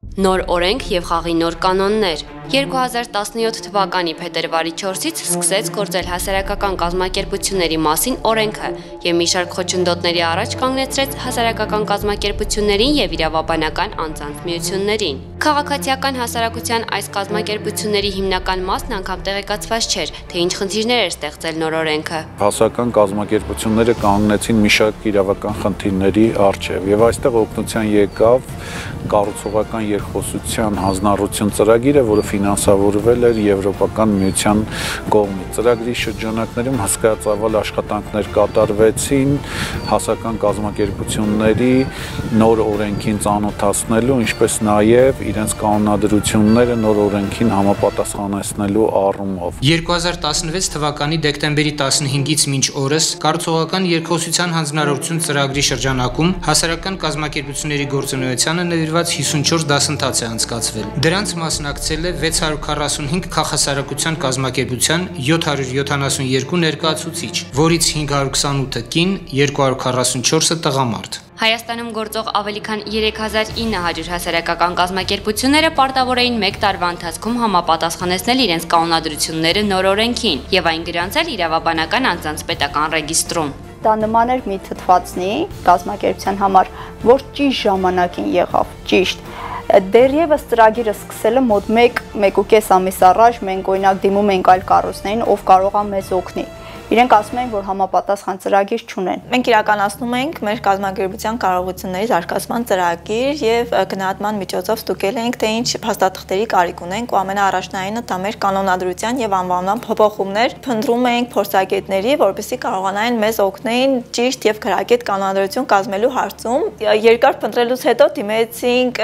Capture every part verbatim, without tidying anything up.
Նոր օրենք եւ խաղի նոր կանոններ։ երկու հազար տասնյոթ թվականի փետրվարի չորսից սկսեց գործել հասարակական կազմակերպությունների մասին օրենքը եւ մի շարք խոչընդոտների առաջ կանգնեցրեց հասարակական կազմակերպություններին եւ իրավաբանական անձանց միություններին։ Քաղաքացիական հասարակության այս կազմակերպությունների հիմնական մասն անգամ տեղեկացված չէր, թե ինչ խնդիրներ էր ստեղծել նոր օրենքը։ Հասարակական կազմակերպությունները կանգնեցին մի շարք իրավական խնդիրների առջև եւ այստեղ օգնության եկավ կառուցողական երկխոսության հանձնառություն ծրագիրը, որը ֆինանսավորվել էր Եվրոպական միության կողմից։ Ծրագրի շրջանակներում հսկայածավալ աշխատանքներ կատարվեցին հասարակական կազմակերպությունների նոր օրենքին ծանոթացնելու, ինչպես նաև իրենց կանոնադրությունները նոր օրենքին համապատասխանեցնելու առումով։ երկու հազար տասնվեց թվականի դեկտեմբերի տասնհինգից մինչ օրս կառուցողական երկխոսության հանձնառություն ծրագրի շրջանակում հասարակական կազմակերպությունների գործունեությանը նվիրված հիսունչորս դասընթաց է անցկացվել։ Դրանց մասնակցել է վեց հարյուր քառասունհինգ քաղաքասարակության կազմակերպության յոթ հարյուր յոթանասունյոթ ներկայացուցիչ, որից հինգ հարյուր քսանութը կին, երկու հարյուր քառասունչորսը տղամարդ։ Հայաստանում գործող ավելի քան երեք հազար ինը հարյուր հասարակական կազմակերպությունները պարտավոր էին մեկ տարվա ընթացքում համապատասխանեցնել իրենց կանոնադրությունները նոր օրենքին եւ այն գրանցել իրավաբանական անձանց պետական ռեգիստրում։ Դա նման էր մի թթվածնի կազմակերպության համար, որ ճիշտ ժամանակին եղավ, ճիշտ։ Դեռևս ծրագիրը սկսելը մոտ մեկ, մեկ ու կես ամիս առաջ մենք օրինակ դիմում ենք այլ կառույցներին, ով կարող է մեզ օգնի։ Իրենք ասում են, որ համապատասխան ծրագիր չունեն։ Մենք իրականացնում ենք մեր կազմակերպության կարողությունների զարգացման ծրագիր եւ գնահատման միջոցով ստուգել ենք, թե ինչ փաստաթղթերի կարիք ունենք ու ամենաառաջնայինը դա մեր կանոնադրության եւ անվանման փոփոխումներ փնտրում ենք փորձագետների, որպեսզի կարողանային մեզ օգնեին ճիշտ եւ քրագետ կանոնադրություն կազմելու հարցում։ Երկար փնտրելուց հետո դիմեցինք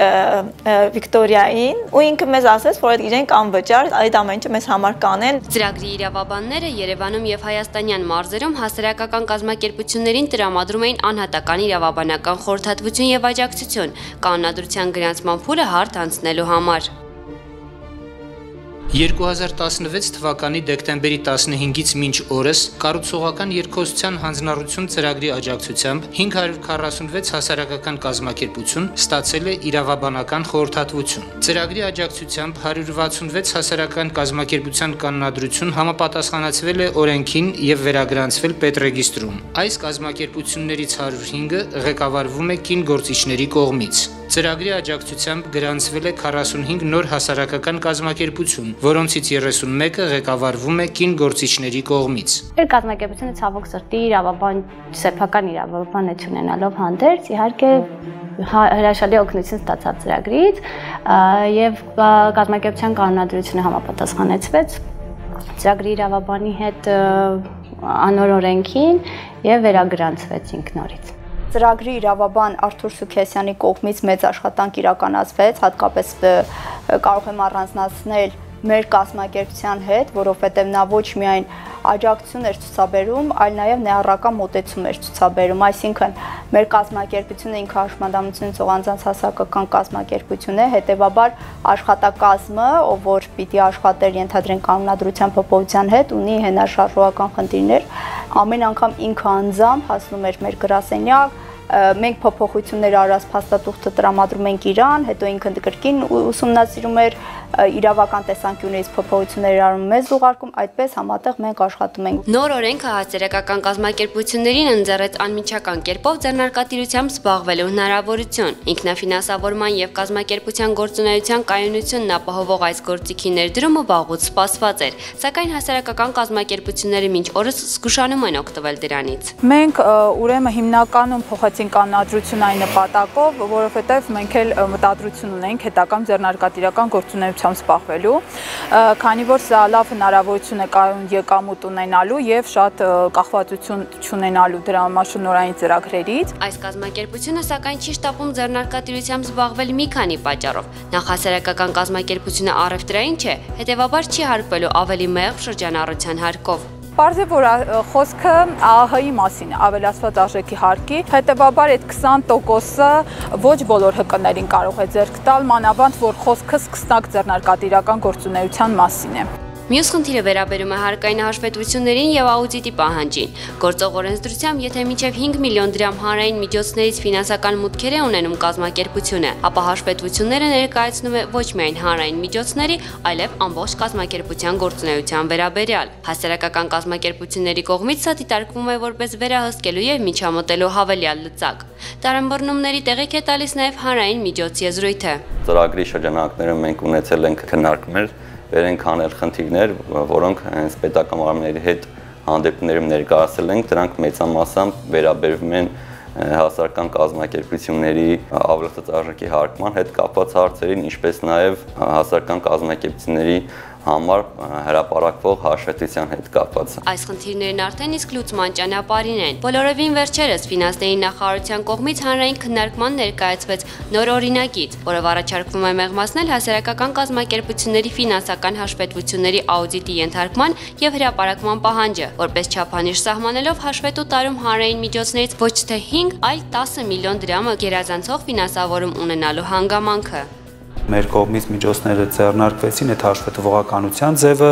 Վիկտորիային ու ինքը մեզ ասեց, որ իրենք անվճար այդ ամենը մեզ համար կանեն։ Ծրագրի իրավաբանները Երևանում եւ Հայաստանյան մարզերում հասարակական կազմակերպություններին տրամադրում էին անհատական իրավաբանական խորհրդատվություն եւ աջակցություն կանոնադրության գրանցման փուլը հարթ անցնելու համար։ երկու հազար տասնվեց թվականի դեկտեմբերի տասնհինգից մինչ օրս կառուցողական երկխոսության հանձնառություն ծրագրի աջակցությամբ հինգ հարյուր քառասունվեց հասարակական կազմակերպություն ստացել է իրավաբանական խորհրդատվություն։ Ծրագրի աջակցությամբ հարյուր վաթսունվեց հասարակական կազմակերպության կանոնադրություն համապատասխանեցվել է օրենքին եւ վերագրանցվել պետռեգիստրում։ Այս կազմակերպություններից հարյուր հինգը ղեկավարվում է կին գործիչների կողմից։ Ծրագրի աջակցությամբ գրանցվել է քառասունհինգ նոր հասարակական կազմակերպություն, որոնցից երեսունմեկը ղեկավարվում է կին գործիչների կողմից։ Մեր կազմակերպությունը ցավոք սրտի իրավաբան սեփական իրավաբան է ունենալով հանդերձ, իհարկե հրաշալի օգնություն ստացավ ծրագրից եւ կազմակերպության կանոնադրությունը համապատասխանեցվեց ծրագրի իրավաբանի հետ անոր օրենքին եւ վերագրանցվեց ինքնորից։ Ծրագրի իրավաբան Արթուր Սուքեսյանի կողմից մեծ աշխատանք իրականացվեց, հատկապես կարող եմ առանձնացնել մեր կազմակերպության հետ, որովհետև նա ոչ միայն աջակցություն էր ցուցաբերում, այլ նաև ներառական մոտեցում էր ցուցաբերում, այսինքն մեր կազմակերպությունը ինքը հաշմանդամություն ունեցող անձանց հասարակական կազմակերպություն է, հետևաբար աշխատակազմը, ով որ պիտի աշխատեր ենթադրենք կանոնադրության փոփոխության հետ, ունի հենաշարժողական խնդիրներ, ամեն անգամ ինքը անձամբ հասնում էր մեր գրասենյակ, մենք փոփոխություններ արած փաստաթուղթը տրամադրում ենք իրան, հետո ինքը կրկին ուսումնասիրում էր իրավական տեսանկյունից փոփոխություններ արում մեզ ուղարկում, այդպես համատեղ մենք աշխատում ենք։ Նոր օրենքը հասարակական կազմակերպություններին ընձեռեց անմիջական կերպով ձեռնարկատիրությամբ զբաղվելու հնարավորություն։ Ինքնաֆինանսավորման եւ կազմակերպության գործունեության կայունությունն ապահովող այս գործիքի ներդրումը վաղուց սպասված էր, սակայն հասարակական կազմակերպությունները մինչ օրս զգուշանում են օգտվել դրանից։ Մենք ուրեմն հիմնականում փոխեցինք կանոնադրություն այն նպատակով, որովհետև մենք էլ մտադրություն ունենք հետագամ ձեռնարկատիրական գործունեության սպասվելու, քանի որ սա լավ հնարավորություն է կայուն եկամուտ ունենալու եւ շատ կախվածություն չունենալու դրամաշնորհային ծրագրերից։ Այս կազմակերպությունը սակայն չի շտապում ձեռնարկատիրությամբ զբաղվել մի քանի պատճառով։ Նախ հասարակական կազմակերպությունը առևտրային չէ, հետեւաբար չի հարկվելու ավելի մեղմ շրջանառության հարկով։ Պարզ է, որ խոսքը ԱՀ-ի մասին է, ավելացված արժեքի հարկի, հետևաբար այդ քսան տոկոսը ոչ բոլոր ՀԿ-ներին կարող է ձեռք տալ, մանավանդ որ խոսքը սկսնակ ձեռնարկատիրական գործունեության մասին է։ Մյուս խնդիրը վերաբերում է հարկային հաշվետվություններին եւ աուդիտի պահանջին։ Գործող օրենսդրությամբ, եթե մինչեւ հինգ միլիոն դրամ հանրային միջոցներից ֆինանսական մուտքեր է ունենում կազմակերպությունը, ապա հաշվետվությունները ներկայացնում է ոչ միայն հանրային միջոցների, այլև ամբողջ կազմակերպության գործունեության վերաբերյալ։ Հասարակական կազմակերպությունների կողմից սա դիտարկվում է որպես վերահսկելու եւ միջամտելու հավելյալ լծակ։ Տարանբռնումների տեղիք է տալիս նաեւ հանրային միջոց եզրույթը։ Ծրագրի շրջանակներում մենք ունեցել ենք քննարկումներ, վեր ենք անել խնդիրներ, որոնք հենց պետական մարմինների հետ հանդիպումներում ներկայացել ենք, դրանք մեծամասամբ վերաբերվում են հասարակական կազմակերպությունների ավելացած արժեքի հարգման հետ կապված հարցերին, ինչպես նաև հասարակական կազմակերպությունների համար հրապարակվող հաշվետվության հետ կապված։ Այս խնդիրներն արդեն իսկ լուծման ճանապարհին են։ Բոլորովին վերջերս ֆինանսների նախարարության կողմից հանրային քննարկման ներկայացվեց նոր օրինագիծ, որով առաջարկվում է մեղմացնել հասարակական կազմակերպությունների ֆինանսական հաշվետվությունների աուդիտի ենթարկման եւ հրապարակման պահանջը, որպես չափանիշ սահմանելով հաշվետու տարում հանրային միջոցներից ոչ թե հինգ, այլ տասը միլիոն դրամը գերազանցող ֆինանսավորում ունենալու հանգամանքը։ Մեր կողմից միջոցները ձեռնարկվեցին այդ հաշվետվողականության ձևը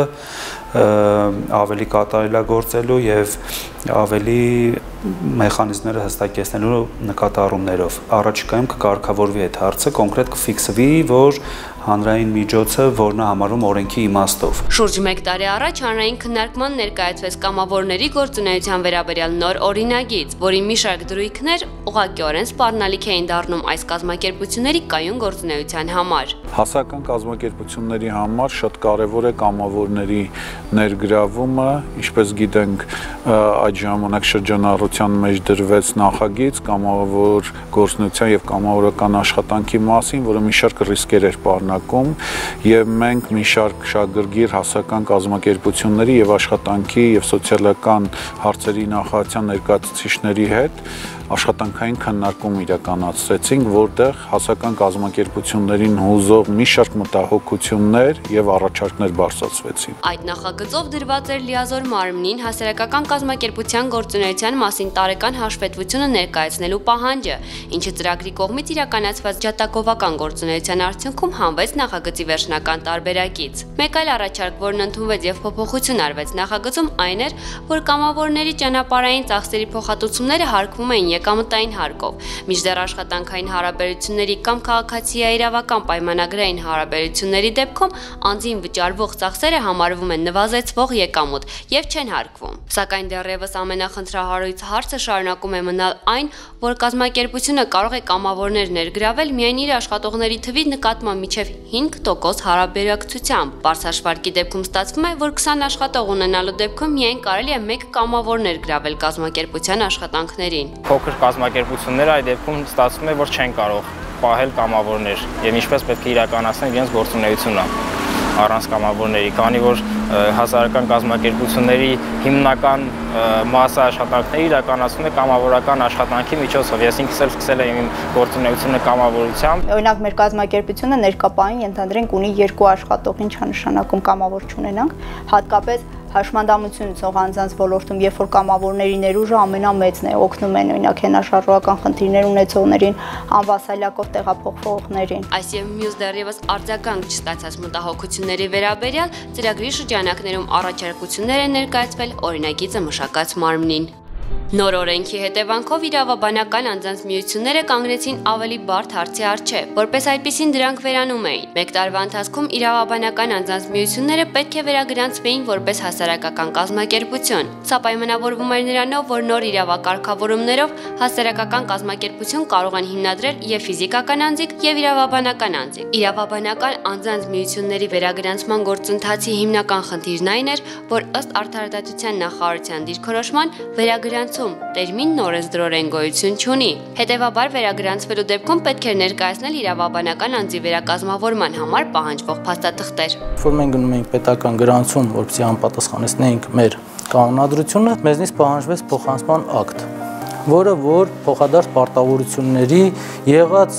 ավելի կատարելագործելու եւ ավելի մեխանիզմները հստակեցնելու նկատառումներով։ Առաջիկայում կկարգավորվի այդ հարցը, կոնկրետ կֆիքսվի, որ հանրային միջոցը, որն է համարվում օրենքի իմաստով։ Շուրջ մեկ տարի առաջ հանրային քննարկման ներկայացվեց կամավորների գործունեության վերաբերյալ նոր օրինագիծ, որի մի շարք դրույթներ ուղղակիորեն սպառնալիք էին դառնում այս կազմակերպությունների կայուն գործունեության համար։ Հասարակական կազմակերպությունների համար շատ կարևոր է կամավորների ներգրավումը, ինչպես գիտենք, այդ ժամանակ շրջանառության մեջ դրվեց նախագիծ կամավոր գործունեության եւ կամավորական աշխատանքի մասին, որը մի շարք ռիսկեր էր պարունակում, եւ մենք մի շարք շահագրգիռ հասարակական կազմակերպությունների եւ աշխատանքի եւ սոցիալական հարցերի նախարարության ներկայացուցիչների հետ աշխատանքային քննարկում իրականացրեցինք, որտեղ հասարակական կազմակերպություններին հուզող մի շարք մտահոգություններ եւ առաջարկներ բարձրացվեցին։ Այդ նախագծով դրված էր լիազոր մարմնին հասարակական կազմակերպության գործունեության մասին տարեկան հաշվետվությունը ներկայացնելու պահանջը, ինչը ծրագրի կողմից իրականացված ջատագովական գործունեության արդյունքում հանվեց նախագծի վերջնական տարբերակից։ Մեկ այլ առաջարկ, որն ընդունվեց եւ փոփոխություն արվեց նախագծում, այն էր, որ կամավորների ճանապարհային ծախսերի փոխհատուցումները հարկվում էին եկամտային հարկով, մինչդեռ աշխատանքային հարաբերությունների կամ քաղաքացիաիրավական պայմանագրային հարաբերությունների դեպքում անձին վճարվող ծախսերը համարվում են նվազեցվող եկամուտ եւ չեն հարկվում։ Սակայն դեռևս ամենախնդրահարույց հարցը շարունակում է մնալ այն, որ կազմակերպությունը կարող է կամավորներ ներգրավել միայն իր աշխատողների թվի նկատմամբ մինչև հինգ տոկոս հարաբերակցությամբ։ Բարձրաշվարկի դեպքում ստացվում է, որ քսան աշխատող ունենալու դեպքում միայն կարելի է մեկ կամավոր ներգրավել կազմակերպության աշխատանքներին։ Փոքր կազմակերպությունները այդ դեպքում ստացվում է, որ չեն կարող պահել կամավորներ եւ ինչպես պետք է իրականացնել իրենց գործունեությունը առանց կամավորների, քանի որ հասարակական կազմակերպությունների հիմնական մասը աշխատանքների իրականացվում է կամավորական աշխատանքի միջոցով։ Ես ինքս էլ սկսել եմ իմ գործունեությունը կամավորությամբ։ Օրինակ մեր կազմակերպությունը ներկապային ենթադրենք ունի երկու աշխատող, ինչա նշանակում կամավոր չունենանք, հատկապես հաշմանդամություն ունեցող անձանց ոլորտում, երբ որ կամավորների ներուժը ամենամեծն է, օգնում են օրինակ հենաշարժողական խնդիրներ ունեցողներին, անվասալակով տեղափոխվողներին։ Այս եւ մյուս դեռևս արձագանք չստացած մտահոգությունների վերաբերյալ ծրագրի շրջանակներում առաջարկություններ են ներկայացվել օրինագիծը մշակած մարմնին։ Նոր օրենքի հետևանքով իրավաբանական անձանց միությունները կանգնեցին ավելի բարդ հարցի առջև, որպես այդպիսին դրանք վերանում էին։ Մեկ տարվա ընթացքում իրավաբանական անձանց միությունները պետք է վերագրանցվեին որպես հասարակական կազմակերպություն։ Սա պայմանավորվում էր նրանով, որ նոր իրավակարգավորումներով հասարակական կազմակերպություն կարող են հիմնադրել եւ ֆիզիկական անձիկ եւ իրավաբանական անձիկ։ Իրավաբանական անձանց միությունների վերագրանցման գործընթացի հիմնական խնդիրն այն էր, որ ըստ Արդարադատության նախարարության դիրքորոշման վերագրանցում տերմինն օրենսդրորեն գոյություն չունի։ Հետևաբար վերագրանցվելու դեպքում պետք է ներկայացնել իրավաբանական անձի վերակազմավորման համար պահանջվող փաստաթղթեր։ Որ մենք գնում ենք պետական գրանցում, որպեսզի անպատասխանեցնենք մեր կանոնադրությունը, մեզնից պահանջվեց փոխանցման ակտ, որը որ փոխադարձ պարտավորությունների եղած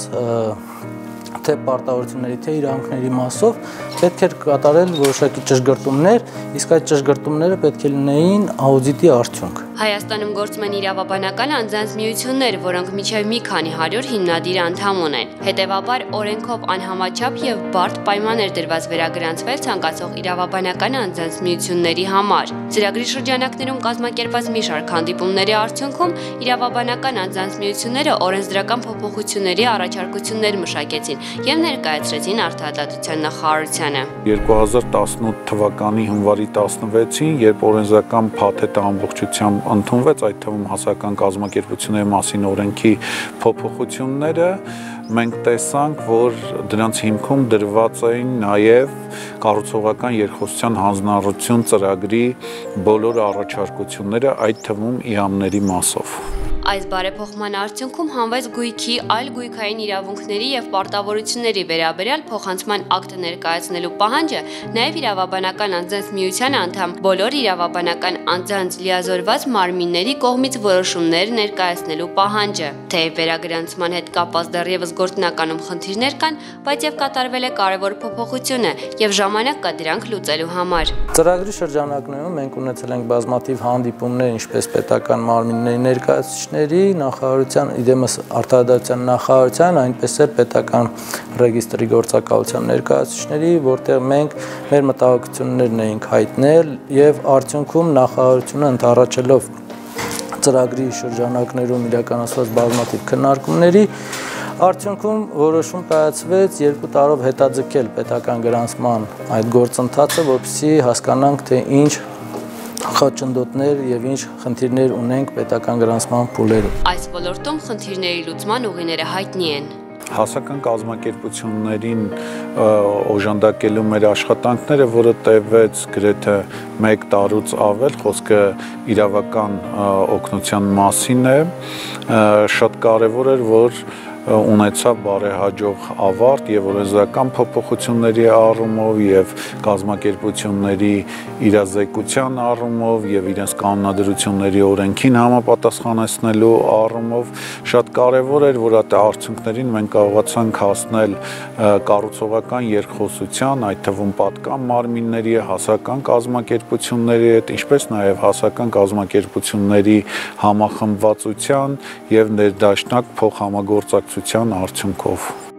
թե պարտավորությունների, թե իրավունքների մասով պետք էր կատարել որոշակի ճշգրտումներ, իսկ այդ ճշգրտումները պետք է լինեին աուդիտի արդյունք։ Հայաստանում գործում են իրավաբանական անձանց միություններ, որոնք մինչև մի քանի հարյուր հիմնադիր անդամ ունեն։ Հետևաբար օրենքով անհամաչափ եւ բարդ պայմաններ դրված վերագրանցվել ցանկացող իրավաբանական անձանց միությունների համար։ Ծրագրի շրջանակներում կազմակերպված մի շարք հանդիպումների արդյունքում իրավաբանական անձանց միությունները օրենսդրական փոփոխությունների առաջարկություններ մշակեցին եւ ներկայացրեցին Արդարադատության նախարարությանը։ երկու հազար տասնութ թվականի հունվարի տասնվեցին, երբ օրենսդրական փաթեթը ամբողջությամբ ընդունվեց, այդ թվում հասարակական կազմակերպությունների մասին օրենքի փոփոխությունները, մենք տեսանք, որ դրանց հիմքում դրված էին նաև կառուցողական երկխոսության հանձնառություն ծրագրի բոլոր առաջարկությունները, այդ թվում ի համների մասով։ Այս բարեփոխման արդյունքում հանվեց գույքի այլ գույքային իրավունքների եւ պարտավորությունների վերաբերյալ փոխանցման ակտը ներկայացնելու պահանջը, նաեւ իրավաբանական անձանց միության անդամ բոլոր իրավաբանական անձանց լիազորված մարմինների կողմից որոշումներ ներկայացնելու պահանջը։ Թեև վերագրանցման հետ կապված դեռևս գործնականում խնդիրներ կան, բայց եւ կատարվել է կարևոր փոփոխությունը եւ ժամանակ կա դրանք լուծելու համար։ Ծրագրի շրջանակներում մենք ունեցել ենք բազմաթիվ հանդիպումներ, ինչպես պետական մարմինների ներկայացուցիչների, նախարարության, իդեմս Արդարադատության նախարարության, այնպես էլ պետական ռեգիստրի գործակալության ներկայացուցիչների, որտեղ մենք մեր մտահոգություններն էինք հայտնել եւ արդյունքում նախարարությունը ընդառաջելով ծրագրի շրջանակներում իրականացված բազմաթիվ քննարկումների արդյունքում որոշում կայացվեց երկու տարով հետաձգել պետական գրանցման այդ գործընթացը, որպեսզի հասկանանք, թե ինչ խոչընդոտներ եւ ինչ խնդիրներ ունենք պետական գրանցման փուլերում։ Այս ոլորտում խնդիրների լուծման ուղիները հայտնի են։ Հասարակական կազմակերպություններին օժանդակելու մեր աշխատանքները, որը տևեց գրեթե մեկ տարուց ավել, խոսքը իրավական օգնության մասին է, շատ կարևոր էր, որ ունեցավ բարեհաջող ավարտ եւ օրենսդրական փոփոխությունների առումով եւ կազմակերպությունների իրազեկության առումով եւ իրենց կանոնադրությունների օրենքին համապատասխանեցնելու առումով շատ կարեւոր էր, որ այդ արդյունքներին մենք կարողացանք հասնել կառուցողական երկխոսության, այդ թվում պատկան մարմինների, հասարակական կազմակերպությունների հետ, ինչպես նաեւ հասարակական կազմակերպությունների համախմբվածության եւ ներդաշնակ փոխհամագործակցության արդյունքով։